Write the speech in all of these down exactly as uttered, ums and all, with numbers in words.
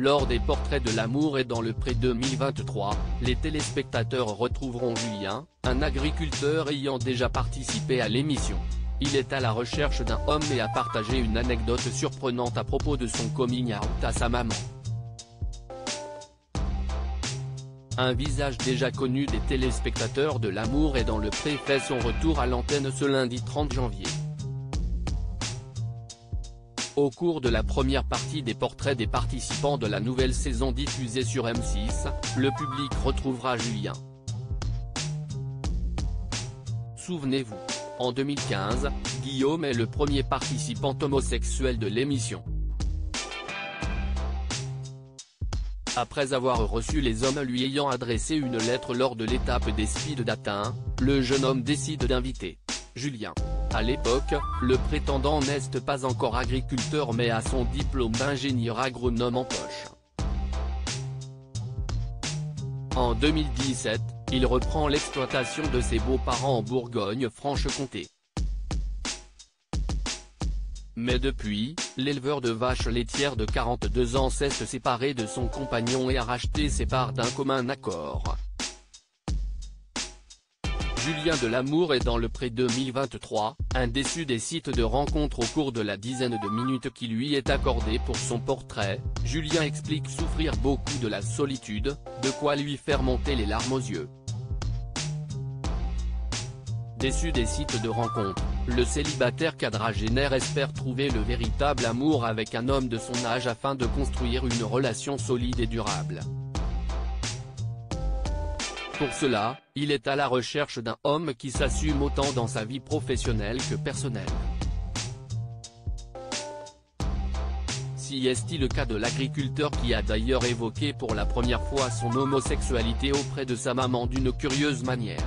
Lors des portraits de l'amour et dans le pré deux mille vingt-trois, les téléspectateurs retrouveront Julien, un agriculteur ayant déjà participé à l'émission. Il est à la recherche d'un homme et a partagé une anecdote surprenante à propos de son coming out à sa maman. Un visage déjà connu des téléspectateurs de l'amour et dans le pré fait son retour à l'antenne ce lundi trente janvier. Au cours de la première partie des portraits des participants de la nouvelle saison diffusée sur M six, le public retrouvera Julien. Souvenez-vous, en deux mille quinze, Guillaume est le premier participant homosexuel de l'émission. Après avoir reçu les hommes lui ayant adressé une lettre lors de l'étape des speed dating, le jeune homme décide d'inviter Julien. À l'époque, le prétendant n'est pas encore agriculteur mais a son diplôme d'ingénieur agronome en poche. En deux mille dix-sept, il reprend l'exploitation de ses beaux-parents en Bourgogne-Franche-Comté. Mais depuis, l'éleveur de vaches laitières de quarante-deux ans s'est séparé de son compagnon et a racheté ses parts d'un commun accord. Julien de l'amour est dans le pré deux mille vingt-trois, un déçu des sites de rencontres au cours de la dizaine de minutes qui lui est accordée pour son portrait. Julien explique souffrir beaucoup de la solitude, de quoi lui faire monter les larmes aux yeux. Déçu des sites de rencontres, le célibataire quadragénaire espère trouver le véritable amour avec un homme de son âge afin de construire une relation solide et durable. Pour cela, il est à la recherche d'un homme qui s'assume autant dans sa vie professionnelle que personnelle. Si est-il le cas de l'agriculteur qui a d'ailleurs évoqué pour la première fois son homosexualité auprès de sa maman d'une curieuse manière.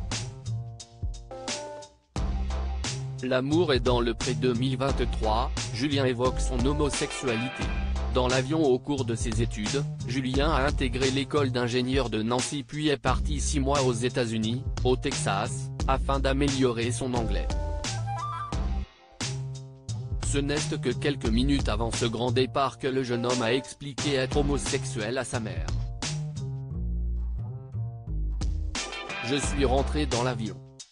L'amour est dans le pré deux mille vingt-trois, Julien évoque son homosexualité. Dans l'avion au cours de ses études, Julien a intégré l'école d'ingénieur de Nancy puis est parti six mois aux États-Unis, au Texas, afin d'améliorer son anglais. Ce n'est que quelques minutes avant ce grand départ que le jeune homme a expliqué être homosexuel à sa mère. Je suis rentré dans l'avion.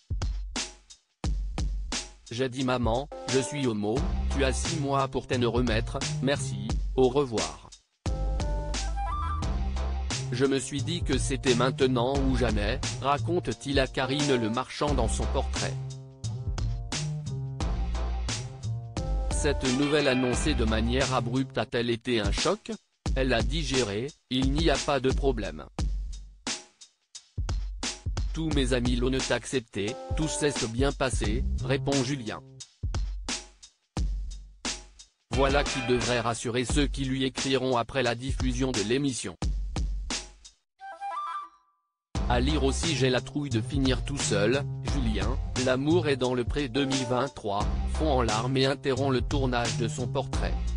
J'ai dit maman, je suis homo, tu as six mois pour t'en remettre, merci, au revoir. Je me suis dit que c'était maintenant ou jamais, raconte-t-il à Karine Le Marchand dans son portrait. Cette nouvelle annoncée de manière abrupte a-t-elle été un choc? Elle a digéré, il n'y a pas de problème. Tous mes amis l'ont accepté, tout s'est bien passé, répond Julien. Voilà qui devrait rassurer ceux qui lui écriront après la diffusion de l'émission. À lire aussi j'ai la trouille de finir tout seul, Julien, l'amour est dans le pré deux mille vingt-trois, fond en larmes et interrompt le tournage de son portrait.